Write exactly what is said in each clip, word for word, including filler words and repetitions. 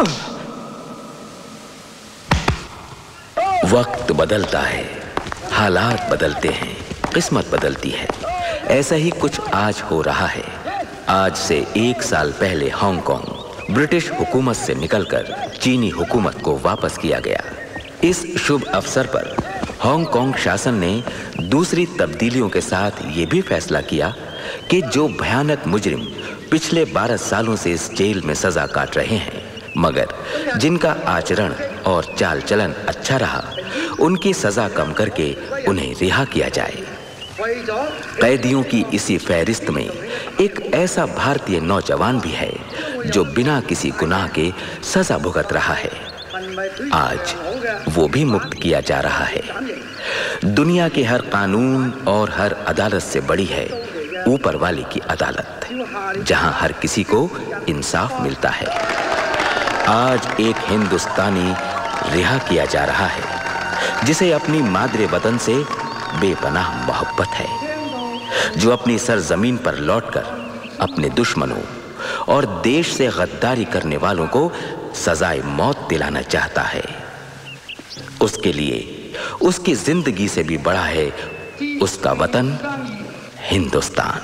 वक्त बदलता है, हालात बदलते हैं, किस्मत बदलती है। ऐसा ही कुछ आज हो रहा है। आज से एक साल पहले हांगकांग ब्रिटिश हुकूमत से निकलकर चीनी हुकूमत को वापस किया गया। इस शुभ अवसर पर हांगकांग शासन ने दूसरी तब्दीलियों के साथ ये भी फैसला किया कि जो भयानक मुजरिम पिछले बारह सालों से इस जेल में सजा काट रहे हैं, मगर जिनका आचरण और चाल चलन अच्छा रहा, उनकी सजा कम करके उन्हें रिहा किया जाए। कैदियों की इसी फहरिस्त में एक ऐसा भारतीय नौजवान भी है जो बिना किसी गुनाह के सजा भुगत रहा है। आज वो भी मुक्त किया जा रहा है। दुनिया के हर कानून और हर अदालत से बड़ी है ऊपर वाले की अदालत, जहां हर किसी को इंसाफ मिलता है। आज एक हिंदुस्तानी रिहा किया जा रहा है जिसे अपनी मादरे वतन से बेपनाह मोहब्बत है, जो अपनी सरजमीन पर लौटकर अपने दुश्मनों और देश से गद्दारी करने वालों को सजाए मौत दिलाना चाहता है। उसके लिए उसकी जिंदगी से भी बड़ा है उसका वतन Hindustan.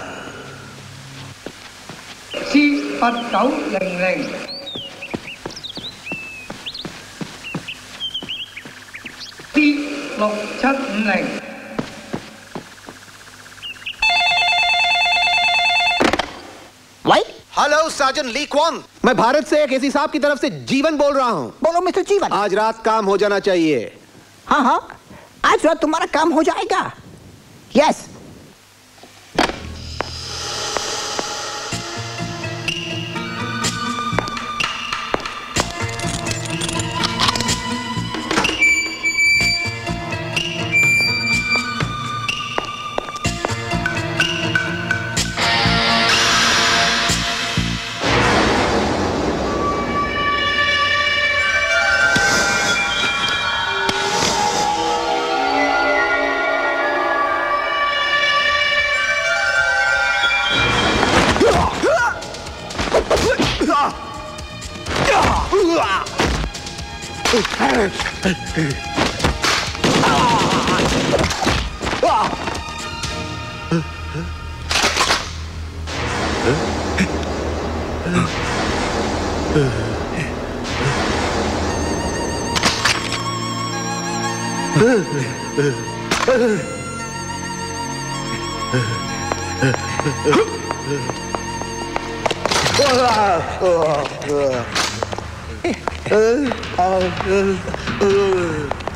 Hello Sajan Lee Kwan, मैं भारत से एक एसी साहब की तरफ से जीवन बोल रहा हूँ। बोलो मिस्टर जीवन। आज रात काम हो जाना चाहिए। हाँ हाँ, आज रात तुम्हारा काम हो जाएगा। यस। Oh,